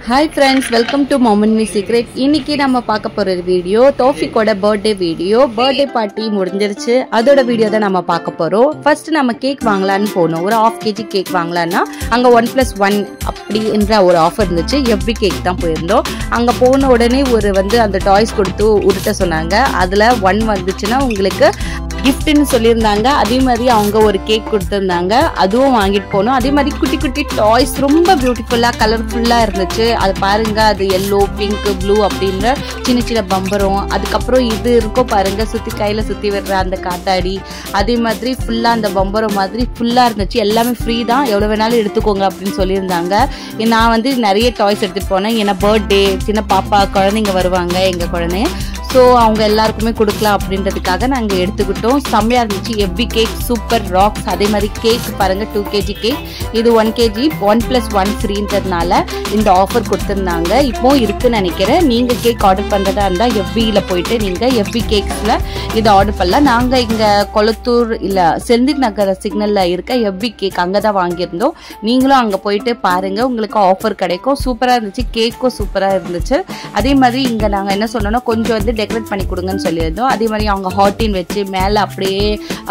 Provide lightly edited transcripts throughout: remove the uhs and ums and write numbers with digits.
Hi friends, welcome to Mommy Secret. இன்னைக்கு நம்ம பார்க்க போற வீடியோ தௌஃபிகோட பர்த்டே வீடியோ. பர்த்டே பார்ட்டி முடிஞ்சிருச்சு. அதோட வீடியோ தான் நம்ம பார்க்க போறோம். ஃபர்ஸ்ட் நம்ம கேக் வாங்கலாம்னு போனோம். ஒரு 1/2 kg கேக் வாங்கலாம்னா அங்க 1+1 அப்படின்ற ஒரு ஆஃபர் இருந்துச்சு. எவ்ரி கேக் தான் போயிருந்தோம். அங்க போன உடனே ஒரு அந்த டாய்ஸ் கொடுத்து உருட்ட சொன்னாங்க. அதுல 1 வந்துச்சுன்னா உங்களுக்கு கிஃப்ட்னு சொல்லியிருந்தாங்க. அதே மாதிரி அவங்க ஒரு கேக் கொடுத்துருந்தாங்க. அதுவும் வாங்கிட்டு போனோம். அதே மாதிரி குட்டி குட்டி டாய்ஸ் ரொம்ப பியூட்டிஃபுல்லா கலர்ஃபுல்லா இருந்துச்சு. அது பாருங்க, அது எல்லோ, பிங்க், ப்ளூ அப்படின்ற சின்ன சின்ன பம்பரம். அதுக்கப்புறம் இது இருக்கும் பாருங்க, சுத்தி கையில சுத்தி விடுற அந்த காத்தாடி. அதே மாதிரி ஃபுல்லா அந்த பம்பரம் மாதிரி ஃபுல்லா இருந்துச்சு. எல்லாமே ஃப்ரீ தான், எவ்வளவு வேணாலும் எடுத்துக்கோங்க அப்படின்னு சொல்லியிருந்தாங்க. நான் நிறைய டாய்ஸ் எடுத்துட்டு போனேன். ஏன்னா பர்த்டே, சின்ன பாப்பா குழந்தைங்க வருவாங்க, எங்க குழந்தை. ஸோ அவங்க எல்லாருக்குமே கொடுக்கலாம் அப்படின்றதுக்காக நாங்கள் எடுத்துக்கிட்டோம். செம்மையாக இருந்துச்சு. Every cake super rocks. அதே மாதிரி கேக் பாருங்கள், 2 kg கேக். இது 1 kg 1+1 ஃப்ரீன்றதுனால இந்த ஆஃபர் கொடுத்துருந்தாங்க. இப்போ இருக்குன்னு நினைக்கிறேன். நீங்கள் கேக் ஆர்டர் பண்ணுறதா இருந்தால் எவ்வியில் போயிட்டு நீங்கள் எவ்வி கேக்ஸில் இதை ஆர்டர் பண்ணலாம். நாங்கள் இங்கே கொளத்தூர் இல்லை செந்தில் நகர் சிக்னலில் இருக்க எவ்வி கேக் அங்கே தான் வாங்கியிருந்தோம். நீங்களும் அங்கே போயிட்டு பாருங்கள், உங்களுக்கு ஆஃபர் கிடைக்கும். சூப்பராக இருந்துச்சு. கேக்கும் சூப்பராக இருந்துச்சு. அதே மாதிரி இங்கே நாங்கள் என்ன சொன்னோன்னா கொஞ்சம் டெக்கரேட் பண்ணி கொடுங்கன்னு சொல்லியிருந்தோம். அதே மாதிரி அவங்க ஹாட்டின் வச்சு மேலே அப்படியே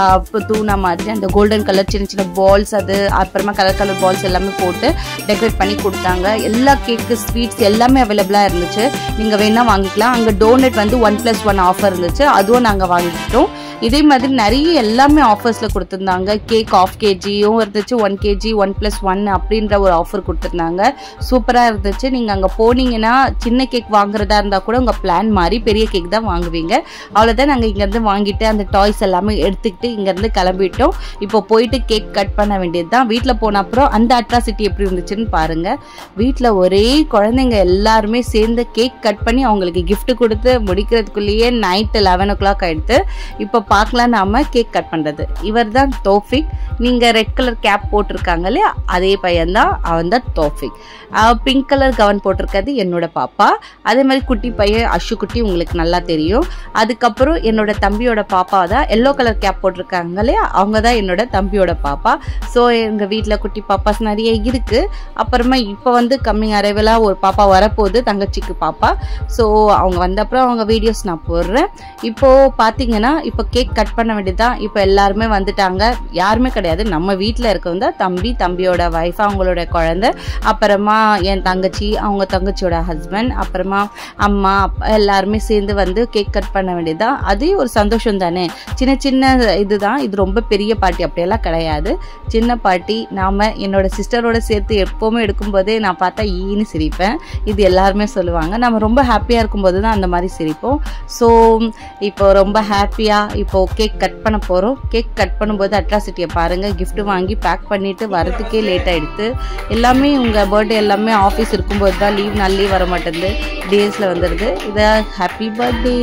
தூணா மாதிரி அந்த கோல்டன் கலர் சின்ன சின்ன பால்ஸ், அது அப்புறமா கலர் பால்ஸ் எல்லாமே போட்டு டெக்கரேட் பண்ணி கொடுத்தாங்க. எல்லா கேக்கு, ஸ்வீட்ஸ் எல்லாமே அவைலபிளாக இருந்துச்சு. நீங்கள் வேணா வாங்கிக்கலாம். அங்கே டோனட் 1+1 ஆஃபர் இருந்துச்சு. அதுவும் நாங்கள் வாங்கிக்கிட்டோம். இதே மாதிரி நிறைய எல்லாமே ஆஃபர்ஸில் கொடுத்துருந்தாங்க. கேக் 1/2 kgயும் இருந்துச்சு, 1 kg 1+1 அப்படின்ற ஒரு ஆஃபர் கொடுத்துருந்தாங்க. சூப்பராக இருந்துச்சு. நீங்கள் அங்கே போனீங்கன்னா சின்ன கேக் வாங்குறதா இருந்தால் கூட உங்கள் பிளான் மாதிரி பெரிய கேக் தான் வாங்குவீங்க. அவ்வளோதான். நாங்கள் இங்கேருந்து வாங்கிட்டு அந்த டாய்ஸ் எல்லாமே எடுத்துக்கிட்டு இங்கேருந்து கிளம்பிட்டோம். இப்போ போயிட்டு கேக் கட் பண்ண வேண்டியது தான். வீட்டில் போன அப்புறம் அந்த அட்ராசிட்டி எப்படி இருந்துச்சுன்னு பாருங்கள். வீட்டில் ஒரே குழந்தைங்க எல்லாருமே சேர்ந்து கேக் கட் பண்ணி அவங்களுக்கு கிஃப்ட் கொடுத்து முடிக்கிறதுக்குள்ளேயே நைட்டு 11 o'clock ஆகிடுது. இப்போ பார்க்கலாம் நாம கேக் கட் பண்றது. இவர் தான் தௌஃபிக். நீங்க ரெட் கலர் கேப் போட்டிருக்காங்க இல்லையா, அதே பையன் தான், அவன் தான் தௌஃபிக். பிங்க் கலர் கவன் போட்டிருக்கிறது என்னோட பாப்பா. அதே மாதிரி குட்டி பையன் அஷு குட்டி, உங்களுக்கு நல்லா தெரியும். அதுக்கப்புறம் என்னோட தம்பியோட பாப்பா தான் எல்லோ கலர் கேப் போட்டிருக்காங்க இல்லையா, அவங்க தான் என்னோட தம்பியோட பாப்பா. ஸோ எங்கள் வீட்டில் குட்டி பாப்பாஸ் நிறைய இருக்கு. அப்புறமா இப்போ கம்மிங் அரைவலாக ஒரு பாப்பா வரப்போகுது, தங்கச்சிக்கு பாப்பா. ஸோ அவங்க வந்த அப்புறம் அவங்க வீடியோஸ் நான் போடுறேன். இப்போ பார்த்தீங்கன்னா இப்போ கேக் கட் பண்ண வேண்டியதுதான். இப்போ எல்லாருமே வந்துட்டாங்க. யாருமே கிடையாது, நம்ம வீட்டில் இருக்கவங்க தம்பி, தம்பியோட வைஃப், அவங்களோட குழந்தை, அப்புறமா என் தங்கச்சி, அவங்க தங்கச்சியோட ஹஸ்பண்ட், அப்புறமா அம்மா, எல்லாருமே சேர்ந்து கேக் கட் பண்ண வேண்டியதுதான். அதே ஒரு சந்தோஷம் தானே. சின்ன சின்ன இதுதான் இது, ரொம்ப பெரிய பார்ட்டி அப்படியெல்லாம் கிடையாது. சின்ன பார்ட்டி. நாம என்னோட சிஸ்டரோட சேர்த்து எப்போவுமே எடுக்கும்போதே நான் பார்த்தா ஈன்னு சிரிப்பேன். இது எல்லாருமே சொல்லுவாங்க. நம்ம ரொம்ப ஹாப்பியாக இருக்கும்போது தான் அந்த மாதிரி சிரிப்போம். ஸோ இப்போ ரொம்ப ஹாப்பியாக இப்போ கேக் கட் பண்ண போகிறோம். கேக் கட் பண்ணும்போது அட்ராசிட்டியை பாருங்கள். கிஃப்ட் வாங்கி பேக் பண்ணிவிட்டு வரதுக்கே லேட் ஆகிடுது. எல்லாமே உங்கள் பர்த்டே எல்லாமே ஆஃபீஸ் இருக்கும்போது தான், லீவ் நாள்லேயே வர மாட்டேங்குது, டேஸில் வந்துடுது. இதை ஹாப்பி பர்த்டே.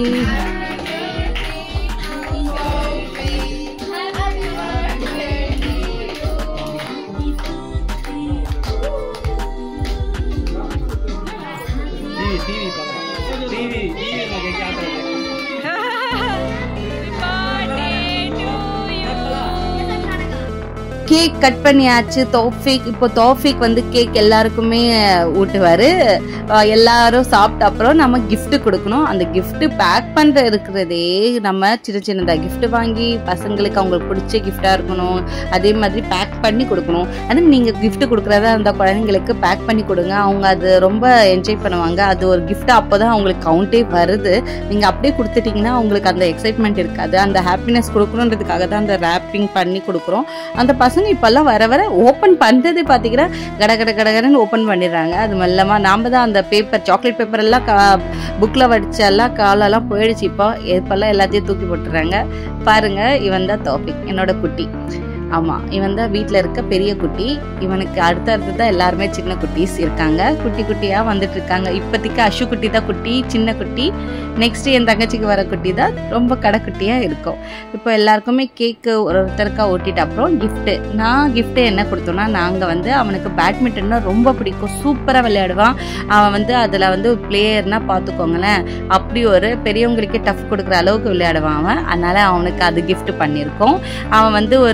கேக் கட் பண்ணியாச்சு. தௌஃபிக் இப்போ தௌஃபிக் கேக் எல்லாருக்குமே ஊட்டுவாரு. எல்லாரும் சாப்பிட்ட அப்புறம் நம்ம கிஃப்ட் கொடுக்கணும். அந்த கிஃப்ட் பேக் பண்ற இருக்கிறதே நம்ம சின்ன சின்னதா கிஃப்ட் வாங்கி பசங்களுக்கு அவங்களுக்கு பிடிச்ச கிஃப்டா இருக்கணும். அதே மாதிரி பேக் பண்ணி கொடுக்கணும். அதே நீங்க கிஃப்ட் கொடுக்கறதா அந்த குழந்தைங்களுக்கு பேக் பண்ணி கொடுங்க. அவங்க அது ரொம்ப என்ஜாய் பண்ணுவாங்க. அது ஒரு கிஃப்ட். அப்போதான் அவங்களுக்கு கவுண்டே வருது. நீங்க அப்படியே கொடுத்துட்டீங்கன்னா அவங்களுக்கு அந்த எக்ஸைட்மெண்ட் இருக்காது. அந்த ஹாப்பினஸ் கொடுக்கணுன்றதுக்காக தான் அந்த ரேப்பிங் பண்ணி கொடுக்குறோம். அந்த பசங்க இப்பெல்லாம் வர வர ஓப்பன் பண்றதே பாத்தீங்கன்னா கடகடன்னு ஓப்பன் பண்ணிடுறாங்க. அது மெல்லமா நாம தான் அந்த பேப்பர், சாக்லேட் பேப்பர் எல்லாம் புக்ல வடிச்ச எல்லாம் காலெல்லாம் போயிடுச்சு. இப்பெல்லாம் எல்லாத்தையும் தூக்கி போட்டுறாங்க. பாருங்க, இவன் தான் தௌஃபிக், என்னோட குட்டி. ஆமாம், இவன் தான் வீட்டில் இருக்க பெரிய குட்டி. இவனுக்கு அடுத்தடுத்து தான் எல்லாருமே சின்ன குட்டீஸ் இருக்காங்க. குட்டி குட்டியாக வந்துட்டு இருக்காங்க. இப்போதைக்கு அஷு குட்டி தான் குட்டி, சின்ன குட்டி. நெக்ஸ்ட் என் தங்கச்சிக்கு வர குட்டி தான் ரொம்ப கடைக்குட்டியாக இருக்கும். இப்போ எல்லாருக்குமே கேக்கு ஒருத்தருக்கா ஓட்டிட்டு அப்புறம் கிஃப்ட்டு. நான் கிஃப்ட்டு என்ன கொடுத்தோன்னா, நாங்கள் அவனுக்கு பேட்மிண்டன்னா ரொம்ப பிடிக்கும். சூப்பராக விளையாடுவான் அவன். அதில் பிளேயர்னால் பார்த்துக்கோங்களேன், அப்படி ஒரு பெரியவங்களுக்கே டஃப் கொடுக்குற அளவுக்கு விளையாடுவான் அவன். அதனால் அவனுக்கு அது கிஃப்ட் பண்ணியிருக்கோம். அவன் ஒரு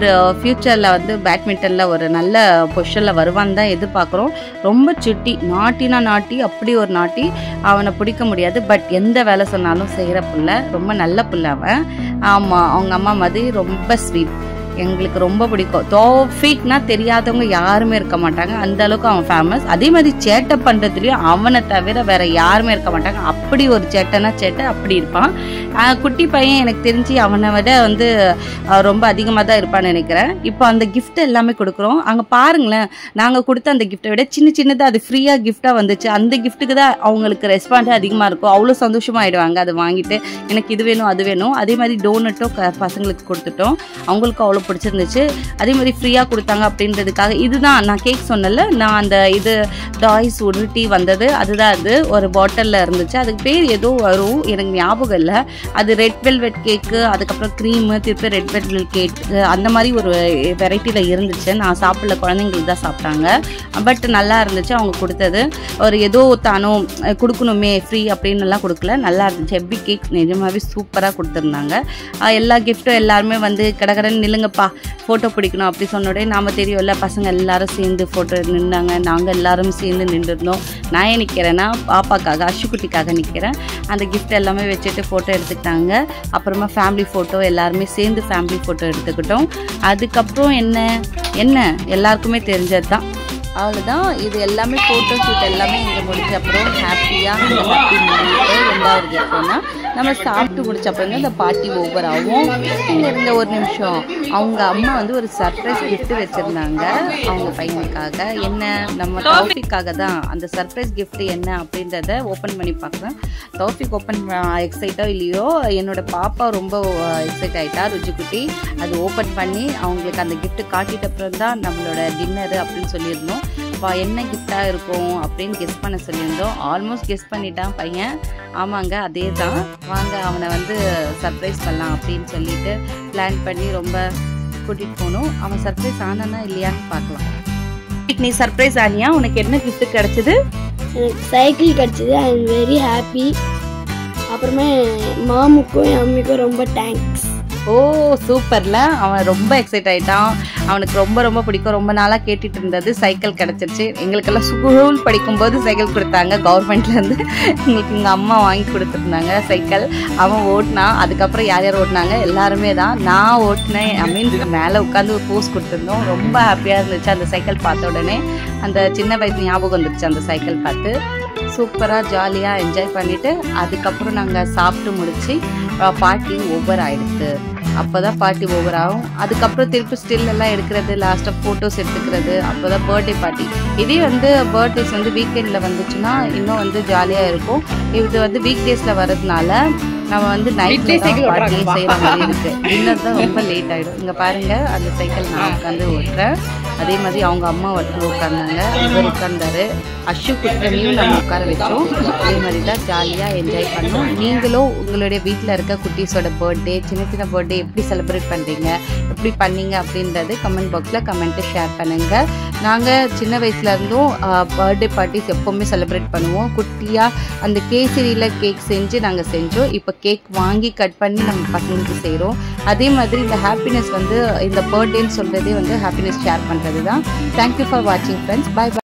ஃப்யூச்சரில் வந்து பேட்மிண்டனில் ஒரு நல்ல பொசிஷனில் வருவான்னு தான் எதிர்பார்க்குறோம். ரொம்ப சுட்டி, நாட்டினா நாட்டி, அப்படி ஒரு நாட்டி. அவனை பிடிக்க முடியாது. பட் எந்த வேலை சொன்னாலும் செய்கிற பிள்ளை, ரொம்ப நல்ல பிள்ளை அவன். ஆமாம், அவங்க அம்மா மாதிரி ரொம்ப ஸ்வீட். எங்களுக்கு ரொம்ப பிடிக்கும். தௌஃபீக்னா தெரியாதவங்க யாருமே இருக்க மாட்டாங்க, அந்த அளவுக்கு அவன் ஃபேமஸ். அதே மாதிரி சேட்டை பண்ணுறதுலையும் அவனை தவிர வேற யாருமே இருக்க மாட்டாங்க. அப்படி ஒரு சேட்டைனா சேட்டை அப்படி இருப்பான். குட்டி பையன் எனக்கு தெரிஞ்சு அவனை விட வந்து ரொம்ப அதிகமாக தான் இருப்பான்னு நினைக்கிறேன். இப்போ அந்த கிஃப்ட் எல்லாமே கொடுக்குறோம். அங்கே பாருங்களேன், நாங்கள் கொடுத்த அந்த கிஃப்ட்டை விட சின்னதாக அது ஃப்ரீயாக கிஃப்டாக வந்துச்சு. அந்த கிஃப்ட்டுக்கு தான் அவங்களுக்கு ரெஸ்பாண்டே அதிகமாக இருக்கும். அவ்வளோ சந்தோஷமாகிடுவாங்க அதை வாங்கிட்டு. எனக்கு இது வேணும் அது வேணும். அதே மாதிரி டோனட்டும் பசங்களுக்கு கொடுத்துட்டோம். அவங்களுக்கு அவ்வளோ பிடிச்சிருந்துச்சு. அதே மாதிரி ஃப்ரீயாக கொடுத்தாங்க அப்படின்றதுக்காக இதுதான் நான் கேக் சொன்னல, நான் அந்த இது டாய்ஸ் உருட்டி வந்தது அதுதான். அது ஒரு பாட்டிலில் இருந்துச்சு. அதுக்கு பேர் ஏதோ வரும், எனக்கு ஞாபகம் இல்லை. அது ரெட் வெல்வெட் கேக்கு, அதுக்கப்புறம் க்ரீமு, திருப்பி ரெட் வெல்வெட் கேக், அந்த மாதிரி ஒரு வெரைட்டியில் இருந்துச்சு. நான் சாப்பிடல, குழந்தைங்களுக்கு தான் சாப்பிட்டாங்க. பட் நல்லா இருந்துச்சு அவங்க கொடுத்தது. ஒரு ஏதோ தானோ கொடுக்கணுமே ஃப்ரீ அப்படின்னு எல்லாம் கொடுக்கல, நல்லா இருந்துச்சு. எப்படி கேக் நிஜமாகவே சூப்பராக கொடுத்துருந்தாங்க. எல்லா கிஃப்ட்டும் எல்லாருமே வந்து கடகடன்னு நில்லுங்கப்பா ஃபோட்டோ பிடிக்கணும் அப்படி சொன்னோடே நாம் தெரியும்ல, பசங்க எல்லாரும் சேர்ந்து ஃபோட்டோ நின்றாங்க. நாங்கள் எல்லாரும் சேர்ந்து நின்றுருந்தோம். நான் ஏன் நிற்கிறேன்னா பாப்பாக்காக, அஷுக்குட்டிக்காக நிற்கிறேன். அந்த கிஃப்ட் எல்லாமே வச்சுட்டு ஃபோட்டோ எடுத்துக்கிட்டாங்க. அப்புறமா ஃபேமிலி ஃபோட்டோ எல்லாருமே சேர்ந்து ஃபேமிலி ஃபோட்டோ எடுத்துக்கிட்டோம். அதுக்கப்புறம் என்ன எல்லாருக்குமே தெரிஞ்சது தான். அவ்வளோதான். இது எல்லாமே ஃபோட்டோ ஷூட் எல்லாமே இங்கே முடிச்ச அப்புறம் ஹாப்பியாக ஹாப்பி மூமெண்ட்டு. ரெண்டாவது எப்போன்னா நம்ம சாப்பிட்டு முடிச்ச அப்புறம் இந்த பார்ட்டி ஓவர் ஆகும். இங்கே இருந்த ஒரு நிமிஷம் அவங்க அம்மா வந்து ஒரு சர்ப்ரைஸ் கிஃப்ட் வச்சுருந்தாங்க அவங்க பையனுக்காக. என்ன, நம்ம தௌஃபிக்காக தான். அந்த சர்ப்ரைஸ் கிஃப்ட் என்ன அப்படின்றத ஓப்பன் பண்ணி பார்க்குறேன். தௌஃபிக் ஓப்பன் எக்ஸைட்டோ இல்லையோ, என்னோட பாப்பா ரொம்ப எக்ஸைட் ஆகிட்டா, ருஜிக்குட்டி. அது ஓப்பன் பண்ணி அவங்களுக்கு அந்த கிஃப்ட் காட்டிட்ட அப்புறம் தான் நம்மளோட டின்னரு அப்படின்னு சொல்லியிருந்தோம். என்ன கிஃப்டாக இருக்கும் அப்படின்னு கெஸ் பண்ண சொல்லியிருந்தோம். ஆல்மோஸ்ட் கெஸ் பண்ணிட்டான் பையன். ஆமாங்க, அதே தான். வாங்க அவனை வந்து சர்ப்ரைஸ் பண்ணலாம் அப்படின்னு சொல்லிட்டு பிளான் பண்ணி ரொம்ப கூட்டிகிட்டு போகணும். அவன் சர்ப்ரைஸ் ஆனானா இல்லையான்னு பார்க்கலாம். நீ சர்ப்ரைஸ் ஆனியா? உனக்கு என்ன கிஃப்ட் கிடைச்சது? எனக்கு சைக்கிள் கிடைச்சது. I am very happy. அப்புறமே மாமுக்கும் என் அம்மிக்கும் ரொம்ப தேங்க்ஸ். ஓ சூப்பர்ல, அவன் ரொம்ப எக்ஸைட் ஆகிட்டான். அவனுக்கு ரொம்ப ரொம்ப பிடிக்கும். ரொம்ப நாளாக கேட்டுட்டு இருந்தது. சைக்கிள் கிடச்சிருச்சு. எங்களுக்கெல்லாம் ஸ்கூல் படிக்கும்போது சைக்கிள் கொடுத்தாங்க கவர்மெண்ட்லேருந்து. எங்களுக்கு எங்கள் அம்மா வாங்கி கொடுத்துருந்தாங்க சைக்கிள். அவன் ஓட்டினான். அதுக்கப்புறம் யார் யார் ஓட்டினாங்க? எல்லாருமே தான். நான் ஓட்டினேன். ஐ மீன் மேலே உட்காந்து ஒரு போஸ் கொடுத்துருந்தோம். ரொம்ப ஹாப்பியாக இருந்துச்சு அந்த சைக்கிள் பார்த்த உடனே. அந்த சின்ன வயசு ஞாபகம் வந்துருச்சு அந்த சைக்கிள் பார்த்து. சூப்பராக ஜாலியாக என்ஜாய் பண்ணிவிட்டு அதுக்கப்புறம் நாங்கள் சாப்பிட்டு முடிச்சு பார்ட்டி ஓவர் ஆகிடுது. அப்போ தான் பார்ட்டி ஓவர் ஆகும். அதுக்கப்புறம் திருப்பி ஸ்டில் எல்லாம் எடுக்கிறது, லாஸ்ட்டாக ஃபோட்டோஸ் எடுத்துக்கிறது. அப்போ தான் பர்த்டே பார்ட்டி. இதே வந்து பர்த்டேஸ் வந்து வீக்கெண்டில் வந்துச்சுன்னா இன்னும் வந்து ஜாலியாக இருக்கும். இது வந்து வீக் டேஸில் வர்றதுனால நம்ம வந்து நைட்டில் தான் பார்ட்டி செய்கிற மாதிரி இருக்குது. டின்னர் தான் ரொம்ப லேட் ஆகிடும். இங்கே பாருங்கள், அந்த சைக்கிள் நான் உட்காந்து ஓட்டுறேன். அதே மாதிரி அவங்க அம்மா உட்காந்தாங்க, இவர் உட்கார்ந்தாரு. அஷு குட்டியும் நம்ம உட்கார வச்சோம். அதே மாதிரி தான் ஜாலியாக என்ஜாய் பண்ணோம். நீங்களும் உங்களுடைய வீட்டில் இருக்க குட்டீஸோட பர்த்டே, சின்ன சின்ன பர்த்டே எப்படி செலிப்ரேட் பண்ணுறீங்க, எப்படி பண்ணீங்க அப்படின்றது கமெண்ட் பாக்ஸில் கமெண்ட்டு ஷேர் பண்ணுங்கள். நாங்கள் சின்ன வயசுலேருந்தும் பர்த்டே பார்ட்டிஸ் எப்போவுமே செலிப்ரேட் பண்ணுவோம். குட்டியாக அந்த கேசரியில் கேக் செஞ்சு நாங்கள் செஞ்சோம். இப்போ கேக் வாங்கி கட் பண்ணி நம்ம பசங்களுக்கு செய்கிறோம். அதே மாதிரி இந்த ஹாப்பினஸ் வந்து இந்த பர்த்டேன்னு சொல்கிறதே வந்து ஹாப்பினஸ் ஷேர் பண்ணுறது தான். தேங்க்யூ ஃபார் வாட்சிங் ஃப்ரெண்ட்ஸ். Bye by.